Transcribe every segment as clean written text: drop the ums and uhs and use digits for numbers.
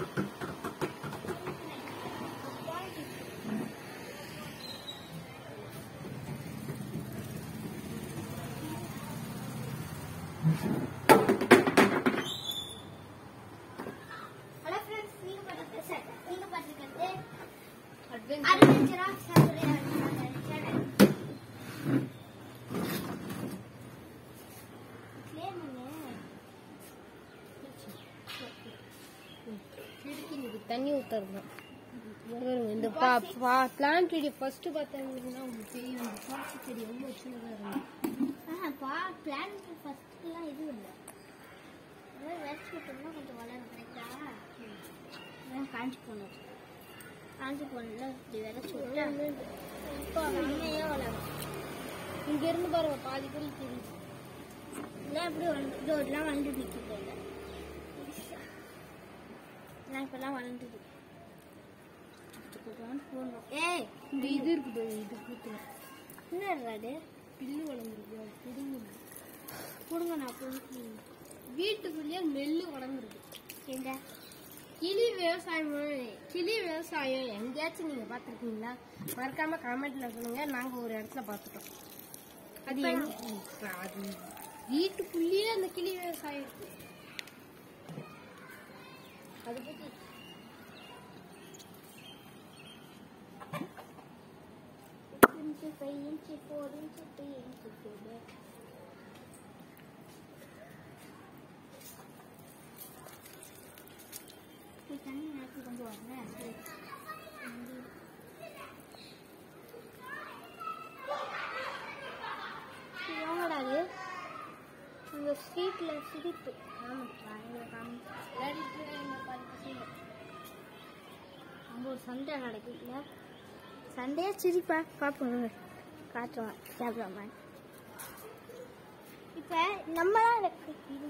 தண்ணி ஊத்தறோம். இந்த plant video first பார்த்தீங்கன்னா உங்களுக்கு தெரியும். இந்த பாசி செடி எவ்வளோ சின்னதாக இருக்கும். பிளான்ட் ஃபர்ஸ்ட்லாம் இது இல்லை, வேஸ்ட் விட்டோம்னா கொஞ்சம் வளரும். கரெக்டா காஞ்சி போனது, காஞ்சி போனதுல இப்படி விளைச்சி விட்டா இப்போ நம்மையே வளரும். இங்கேருந்து பாருங்க பாதி பேர் தெரியுது. இல்லை எப்படி இதெல்லாம் வளர்ந்து நிற்கிது. இல்லை நான் இப்பெல்லாம் வளர்ந்துது போடணும். ஏய் இந்த இது இருக்குது, இது பூத்துல என்ன அது பில்லு வளர்ந்துருக்கு. அது பிடுங்க கொடுங்க. நான் போய் வீட்டுக்குள்ளேயே நெல்லு வளர்ந்துருக்கு. எங்க கிளி விவசாயம் எங்கேயாச்சும் நீங்க பார்த்துருக்கீங்களா? மறக்காம கமெண்ட்ல சொல்லுங்க. நாங்க ஒரு இடத்துல பார்த்துட்டோம். அது அது வீட்டுக்குள்ளேயே அந்த கிளி விவசாயம் இருக்கு. அது பத்தி தண்ணி நேரத்து கொண்டு வாங்க. எவ்வளோடாது இந்த ஸ்ட்ரீட்ல சிரிப்பு அங்கே ஒரு சண்டை நடக்குதுல்ல, சண்டையா சிரிப்பா பார்ப்போம். காட்டுவான் கேட்கலாமா? இப்போ நம்மளாம் இது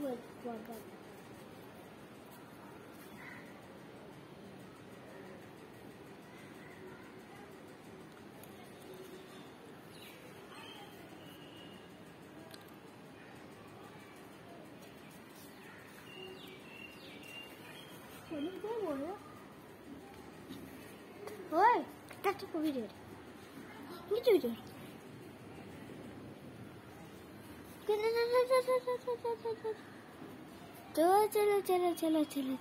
ओए टच को वीडियो नीचे वीडियो तो चलो चलो चलो चलो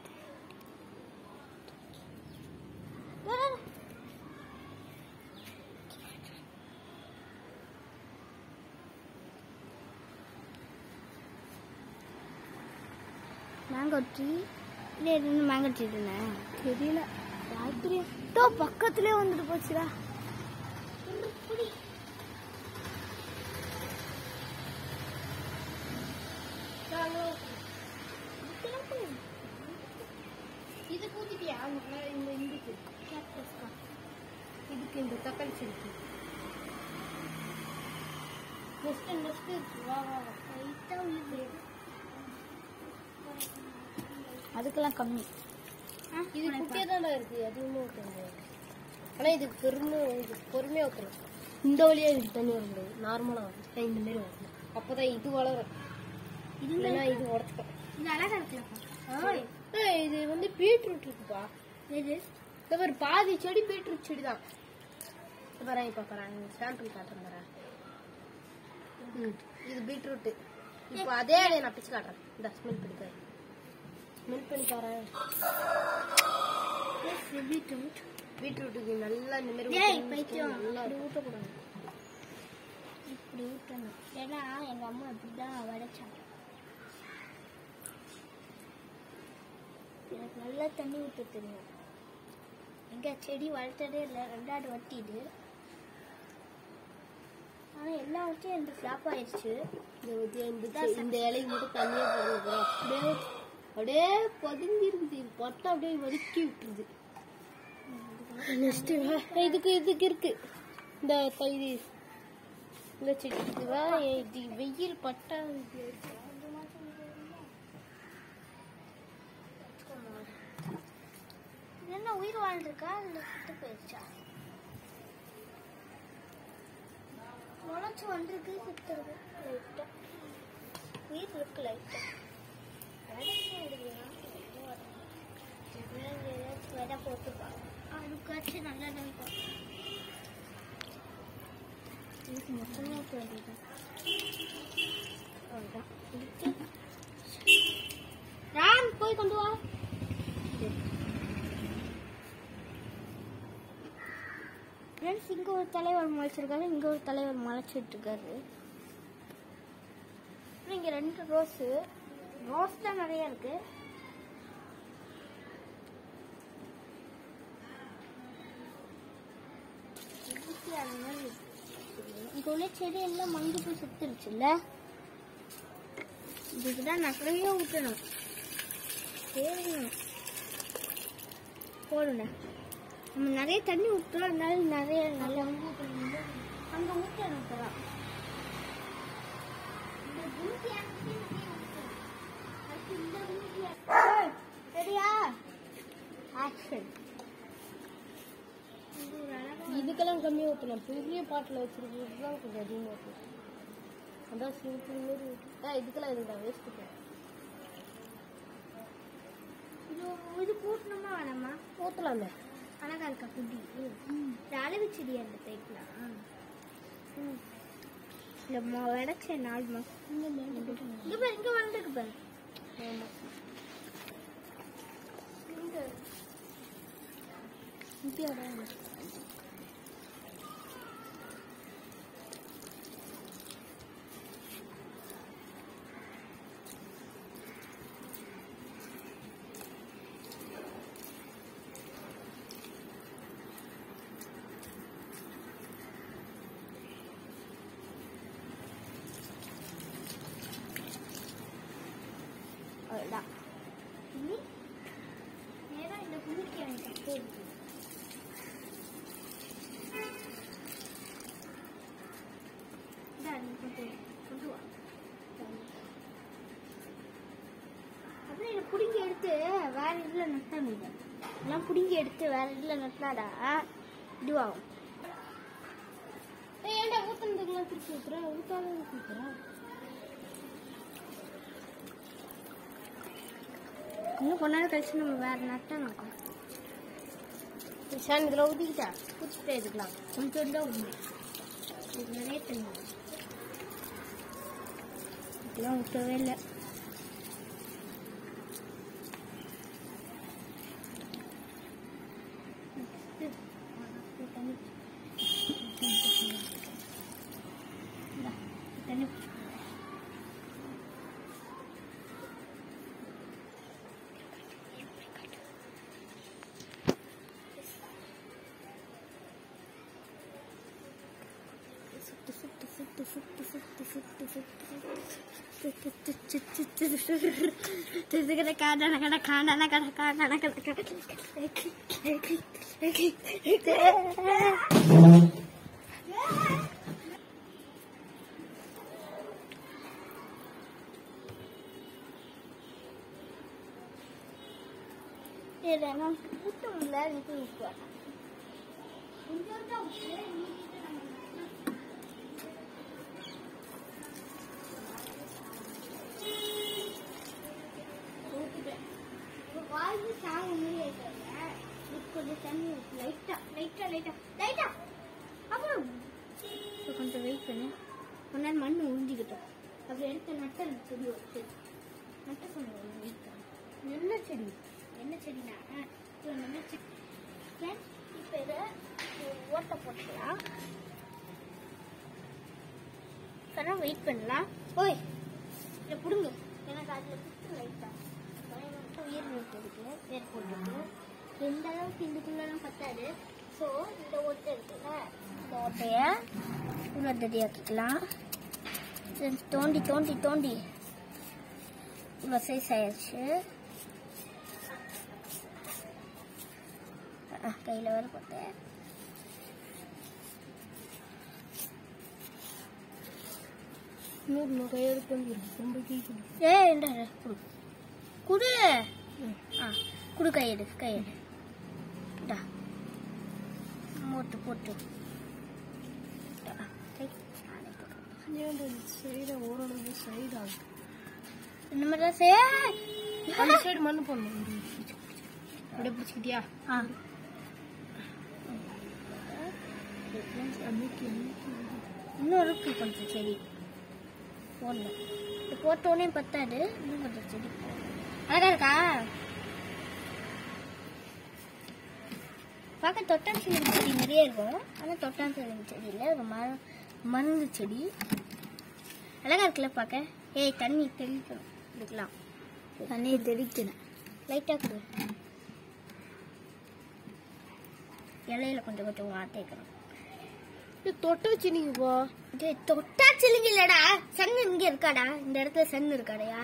मैंगो ट्री मैंगो ट्री தெரியல. ராத்திரி பக்கத்துலயே வந்துட்டு போச்சுடா. இது கூட்டிட்டியா? இதுக்கு இந்த தக்காளி செடி அதுக்கெல்லாம் கம்மி. இது குட்டியா தான் இருக்கு. அதிகமா ஊற்றணும். ஆனா இது பொறுமையா ஊற்றணும். இந்த வழியா இதுக்கு தண்ணி வர முடியாது. நார்மலா வரும். இந்த மாதிரி வரணும். அப்பதான் இது வளரும். இல்லைன்னா இது உடச்சுக்கும். இது அழகா இருக்குல்லப்பா. இது வந்து பீட்ரூட் இருக்குப்பா. இது ஒரு பாதி செடி பீட்ரூட் செடி தான். பாரு இப்ப பாரு சாம்பிள் காட்டுறேன் பாரு. இது பீட்ரூட். இப்போ அதே நான் பிச்சு காட்டுறேன். இந்த ஸ்மெல் பிடிக்காது. ஸ்மெல் பண்ணி பாரு. பீட்ரூட்டுக்கு நல்லா இந்த மாதிரி நல்லா ஊற்றக்கூடாது. இப்படி ஊற்றணும். ஏன்னா எங்க அம்மா இப்படிதான் வளைச்சாங்க. எனக்கு நல்லா தண்ணி ஊற்ற தெரியும். எங்க செடி வளர்த்ததே இல்லை, 2வது வட்டிது. ஆனா எல்லா வட்டியும் எனக்கு ஃபிளாப் ஆயிடுச்சு. இந்த இலைக்கு மட்டும் தண்ணியே போடுறது. அப்படியே பதுங்கி இருக்குது. பட்டை அப்படியே வதக்கி விட்டுருது. இதுக்கு இருக்கு இந்த தயிர் இந்த செடி. வெயில் பட்டா என்ன உயிர் வாழ்ந்துருக்கா இல்லை சுட்டு போயிடுச்சா? முளைச்சு வந்துருக்கு, சுத்துறது லைட்டா. உயிர் இருக்கு லைட்டா. எடுக்க வேண்டியது. அவ்வளோதான். ராம் போய் கொண்டு வா. ஃப்ரெண்ட்ஸ், இங்கே ஒரு தலைவர் முளைச்சிருக்காரு, இங்கே ஒரு தலைவர் முளைச்சிட்டு இருக்காரு. இங்கே 2 ரோஸ் தான் நிறைய இருக்கு. இங்கே உள்ள செடி எல்லாம் மங்கி போய் சுத்திருச்சுல்ல. இதுக்குதான் நிறைய ஊற்றணும். போடுங்க. நம்ம நிறைய தண்ணி ஊற்றலாம், அதனால நிறைய நல்லா அங்கே ஊற்றணும். சரியா? ஆக்ஷன். இதுக்கெல்லாம் கம்மியாக ஊற்றலாம். பெரிய பாட்டில் வச்சுருக்கிறது தான் கொஞ்சம் அதிகமாக ஊற்றலாம். அதான் சிம்பிள் மாரி ஊற்றலாம். இதுக்கெல்லாம் இதுதான் வேஸ்ட்டு. இது கூட்டணுமா வேணாமா? ஊற்றலாமே. அழகா இருக்கா குட்டி? அளவு செடி அந்த டைப்லாம் இல்லைம்மா, விளைச்சேன் 4 மாதம். இங்கே பாரு, இங்கே வந்துருக்கு பாரு. ஆமாம். அவ்வளோதான். இனி நேரம் இந்த குளிக்க எனக்கு இருக்கு. கொண்டு வா. அப்புறம் இதை பிடிங்கி எடுத்து வேற இதில் நட்டணும். எல்லாம் பிடிங்கி எடுத்து வேற இதில் நட்டினாடா இதுவாகும். ஏன்டா ஊற்றுனதுக்கெல்லாம் திருப்பி ஊற்றுறேன்? ஊற்றாத ஊற்றுறேன். இன்னும் கொஞ்ச நேரம் கழிச்சு நம்ம வேற நட்டணும். ஷான் இதில் ஊற்றிக்கிட்டா ஊற்றிட்டே எடுக்கலாம். கொஞ்சம் தான் உண்மை. இது நிறைய தண்ணி இதெல்லாம் ஊற்றவே இல்லை. தண்ணி கூட்டம் இல்லை. வாய்ப்பு சாங்க கொஞ்சம் தண்ணி லைட்டா அப்புறம் கொஞ்சம் வெயிட் பண்ணு. கொஞ்ச நேரம் மண் உறிஞ்சிக்கிட்டோம். அப்படி எடுத்து நட்ட செடி வச்சு நட்ட சொன்னோம். வெயிட் பண்ணு. என்ன செடினா என்ன செடி? இப்போ இதை ஓட்ட போட்டுக்கலாம். கரெக்டாக வெயிட் பண்ணலாம். ஓய் இதை பிடுங்க. எனக்கு அதில் பிடிச்சி லைட்டாக உயிர் இருக்கு. வேர் போட்டுருக்கு. எந்த அளவுக்கு இதுக்குள்ளெல்லாம் பத்தாது. ஸோ இந்த ஓட்டை இருக்குல்ல, இந்த ஓட்டையை இவ்வளோ தடியாக்கிக்கலாம். தோண்டி இவ்வளோ சைஸ் ஆயிடுச்சு. கையில் வர போட்டேன். கையோடு கொஞ்சம் குடு. குடு கையெடு போட்டு சைடா ஓரளவு சைடாகும். இந்த மாதிரி தான் செய்ய. அந்த சைடு மண்ணு போடணும். அப்படியே பிடிச்சிக்கிட்டியா? இன்னும் இருக்கு கொஞ்சம் செடி போடணும். இது போட்டோடனே பத்தாது, இன்னும் கொஞ்சம் செடி அழகா இருக்கா. பார்க்க தொட்டான் சிலிம்பி செடி நிறைய இருக்கும். ஆனால் தொட்டான் சிலிம்பி செடி இல்லை, ஒரு மருந்து செடி. அழகா இருக்குல்ல பார்க்க. ஏய் தண்ணி தெளிக்கணும், இதுக்கெல்லாம் தண்ணியை தெளிக்கணும் லைட்டாக கொடு. இலையில கொஞ்சம் கொஞ்சம் தேய்க்கணும். இது தொட்ட சினிங்கப்பா. இது தொட்டா சிலிங்க இல்லடா, சன் இங்க இருக்காடா, இந்த இடத்துல சன் இருக்காடையா.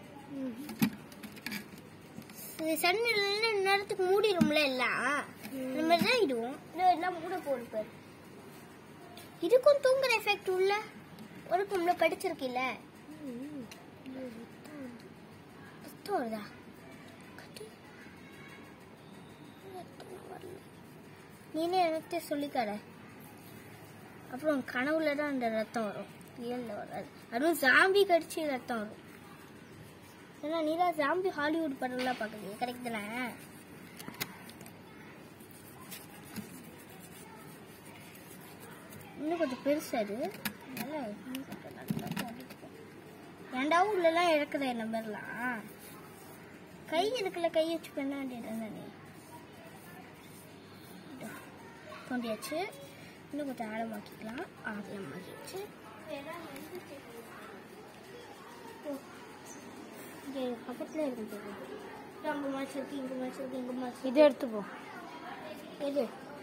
சன் இல்லைன்னா நேரத்துக்கு மூடிடும்ல எல்லாம். இந்த மாதிரி தான் இடுவோம். எல்லாம் மூட போடுப்பாரு. இதுக்கும் தூங்குற எஃபெக்ட் உள்ள ஒருக்கும்ல படிச்சிருக்கில்ல. வருதா நீனே எனக்கு சொல்லிக்காட. அப்புறம் கனவுல தான் அந்த ரத்தம் வரும், ரியல்ல வராது. அதுவும் ஜாம்பி கடிச்சு ரத்தம் வரும். ஏன்னா நீ தான் ஜாம்பி ஹாலிவுட் படம்லாம் பார்க்குறீங்க, கரெக்ட் தானே? இன்னும் கொஞ்சம் பெருசாரு. ஏன்டா உள்ளெல்லாம் இழக்குற நம்பர்லாம். கை இருக்குல்ல, கை வச்சு பண்ண வேண்டியது நீ. தோண்டியாச்சு. இன்னும் கொஞ்சம் ஆழமாக்கிக்கலாம். ஆழமாக்கிடுச்சு. இங்கே பக்கத்தில் இருக்கு. அங்கே மாச்சு இருக்கு, இங்கே மாச்சு இருக்கு, இங்கே மாச்சு. இதை எடுத்துப்போ. எது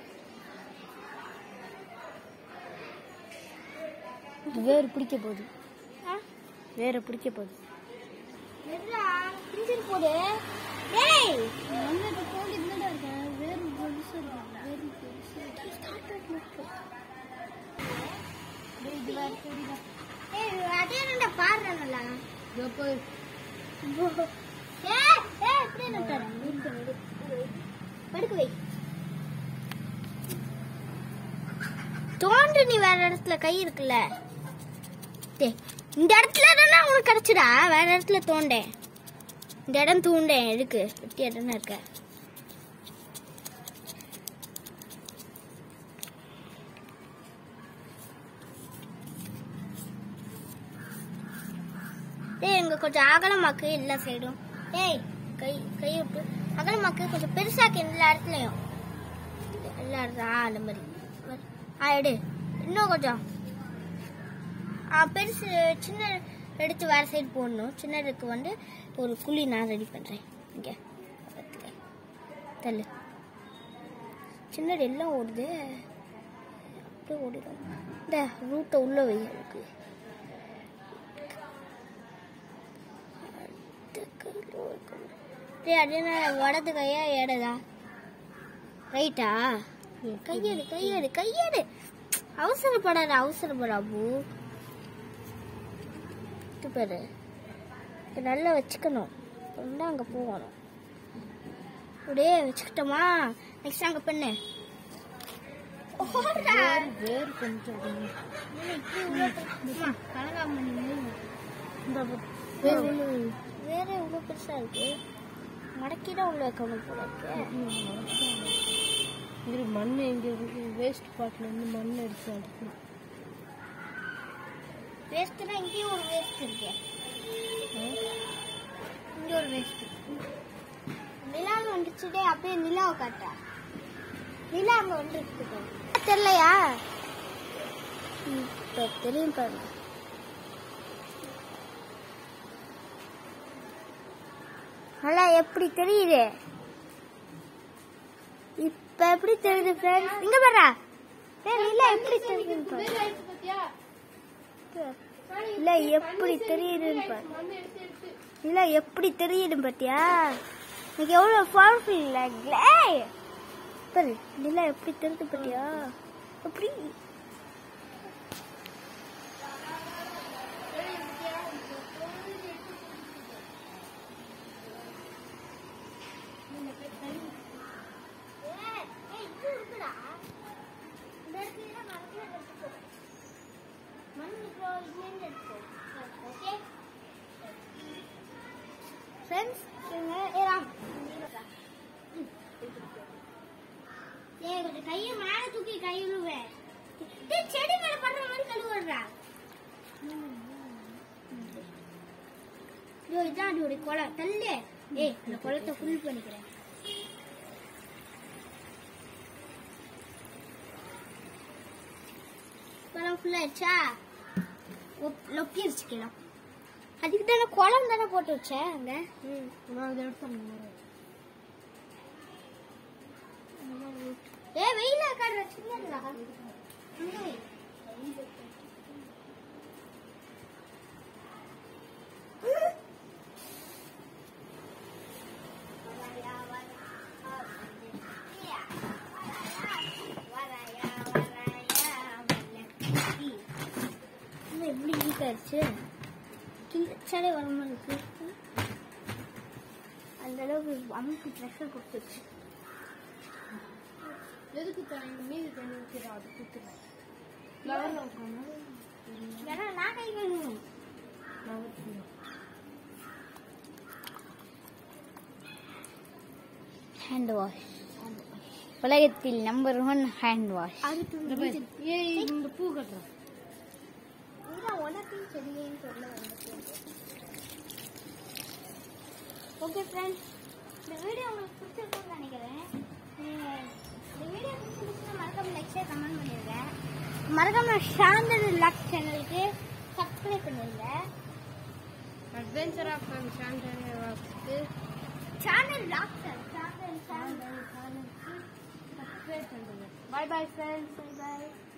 வேறு பிடிக்க போகுது, வேற பிடிக்க போகுது. பிரிஞ்சு போடு. ஏய் தோண்டி என்னடா இருக்கேன், வேறு பெருசு இருக்கு, வேறு அதே என்ன பாடுறேன்ல. படுக்க வை. தோண்டு நீ வேற இடத்துல கை இருக்குல்ல, இந்த இடத்துல தானே உனக்கு கிடைச்சுடா. வேற இடத்துல தோண்டேன், இந்த இடம் தூண்டேன். எதுக்கு வெட்டி இடம் இருக்க. டேய் இங்க கொஞ்சம் அகலமாக்கு எல்லா சைடும். டேய் கை விட்டு அகலமாக்கு, கொஞ்சம் பெருசாக்கு எல்லா இடத்துலயும். எல்லா இடத்துல அந்த மாதிரி எடு. இன்னும் கொஞ்சம் பெருசு சின்ன எடுத்து வேற சைடு போடணும். சின்னதுக்கு வந்து ஒரு குழி நான் ரெடி பண்றேன். இங்க தள்ளு. சின்னது எல்லாம் ஓடுது, அப்படியே ஓடிடும். இந்த ரூட்டை உள்ள வை. அதுக்கு வடது கையா ஏடதா ரைட்டா? கையெடு கையெடு கையெடு. அவசரப்படாத அவசரப்படாபு. பாரு, நல்லா வச்சுக்கணும். அங்கே போகணும். அப்படியே வச்சுக்கிட்டோமா, நெக்ஸ்ட் அங்கே பண்ணு. வேறு கொஞ்சம் வேற இவ்வளோ பெருசா இருக்கு. மடக்கிதான் உள்ள வைக்கணும் போல இருக்கு. இது மண் எங்க வேஸ்ட் பாட்டில் இருந்து மண் எடுத்து அடிக்கணும். வேஸ்ட்னா இங்கேயும் ஒரு வேஸ்ட் இருக்கு, இங்க ஒரு வேஸ்ட். நிலா வந்துச்சுடே, அப்படியே நிலாவை காட்டா. நிலா அங்க வந்துருக்கு தெரியலையா? இப்போ தெரியும் பாருங்க. நல்லா எப்படி தெரியுது? இப்ப எப்படி தெரியுது ஃப்ரெண்ட்ஸ்? இங்க பாரு. நிலா எப்படி தெரியுதுன்னு பாரு. இல்ல எப்படி தெரியுதுன்னு பாரு. இல்ல எப்படி தெரியுது பாத்தியா? எனக்கு எவ்வளவு பவர்ஃபுல் இல்ல பாரு. நிலா எப்படி தெரியுது பாத்தியா? எப்படி கையை மேல தூக்கி கை விழுவேன். டேய் செடி மேல படுற மாதிரி கழுவுறா. இதான் ஒரு குளம் தள்ளு. ஏய் இந்த குளத்தை ஃபுல் பண்ணிக்கிறேன். குளம் ஃபுல் ஆயிடுச்சா? லொக்கி வச்சுக்கலாம். அதுக்கு தானே குளம் தானே போட்டு வச்சேன் அங்க. நான் அதை எடுத்து ஏ வெயில காடுற சின்னதுடா. எப்படி ஈக்காச்சு கிழிச்சாலே வரமா இருக்கு. அந்த அளவுக்கு அம்முக்கு ப்ரெஷர் கொடுத்துருச்சு. எதுக்கு தண்ணி மீதி தண்ணி ஊற்றிடும் அது கொடுத்துருவேன். ஃப்ளவரில் ஊற்றணும். ஏன்னா நான் கை கழுவணும். ஹேண்ட் வாஷ் உலகத்தில் நம்பர் 1 ஹேண்ட் வாஷ். இந்த பூ கட்டுறோம். ஓகே ஃப்ரெண்ட்ஸ், இந்த வீடியோ உங்களுக்கு பிடிச்சிருக்கும்னு நினைக்கிறேன். இந்த வீடியோ பிடிச்சிருந்துச்சுன்னா மறக்காம லைக் ஷேர் கமெண்ட் பண்ணிடுங்க. மறக்காம சாந்தன் லாக் சேனலுக்கு சப்ஸ்கிரைப் பண்ணிடுங்க. அட்வென்ச்சர் ஆஃப் சாண்டனுக்கு சேனல் லாக் சேனலுக்கு சப்ஸ்கிரைப் பண்ணுங்க. Bye bye friends. பை.